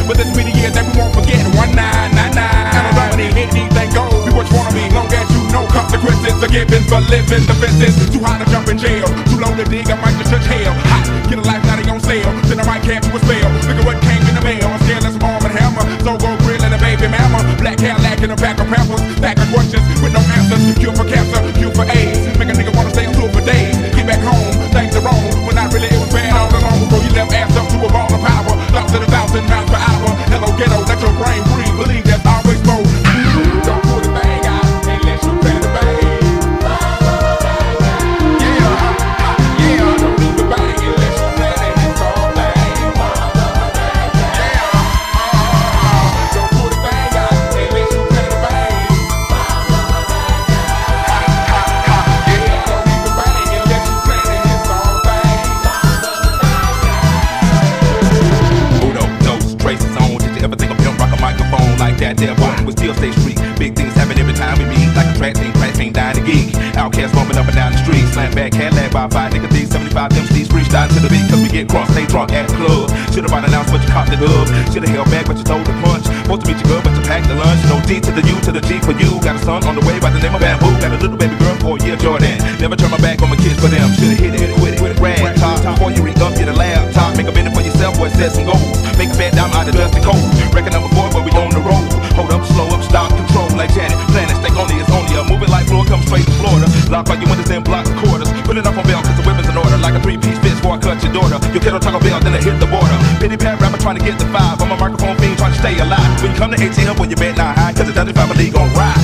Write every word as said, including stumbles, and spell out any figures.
But this many years that we won't forget. One nine nine nine. And I'm dominant, anything goes. Be what you wanna be, long as you know consequences are given for living the business. Too high to jump in jail, too low to dig. I might just touch hell. Hot, get a life now they on sale. Then I might catch you a spell. Look at what came in the mail. I'm scared of some arm and hammer. So go grill and a baby mama. Black hair lacking a pack of pampers. Stack of questions with no answers. Cure for cancer, cure for AIDS. Make a nigga wanna stay on tour for days. Get back home, things are wrong. When not really, it was bad all along. Before you left ass up to a ball of power. Thoughts at a thousand miles per hour. Hello ghetto, let your brain breathe. Believe there's always more. Don't pull the thing out unless you plan the bang. Yeah, yeah, don't do the bang unless you plan it. It's all bang. Yeah, don't pull the thing out unless you plan the bang. Yeah, don't do the bang unless you plan it. It's all bang. Who don't know traces on? Did you ever think of him rock a microphone like that? There, boy, we still stay street. Big things happen every time we meet. Like a track team, crash team, dying to geek. OutKast bumping up and down the street. Slam back, cat lag by five niggas, these seventy-five M Cs freestyle to the beat. Cause we get crunk, stay drunk at the club. Should've bought announced but you caught the dub. Should've held back but you told the punch. Supposed to meet you good but you packed the lunch. No D to the U to the G for you. Got a son on the way by the name of Bamboo. Got a little baby girl for a year, Jordan. Never turn my back on my kids for them. Should've hit it with it, with it, rag top. Before you re-up, get a laptop. Make a minute for yourself, boy, set some goals. Make a bed down out of dust and cold. Record number four, but we on the road. Hold up, slow up, stop, control like Janet. Planet, stay only is only a moving like floor, come straight to Florida. Lock all your windows and block the quarters. Put it up on bail cause the weapon's in order. Like a three-piece fist before I cut your daughter. You get on Taco Bell, then I hit the border. Pity pat rapper trying to get the five. I'm a microphone fiend trying to stay alive. When you come to A T M, boy, you bet not high. Cause the Dodger family gon' ride.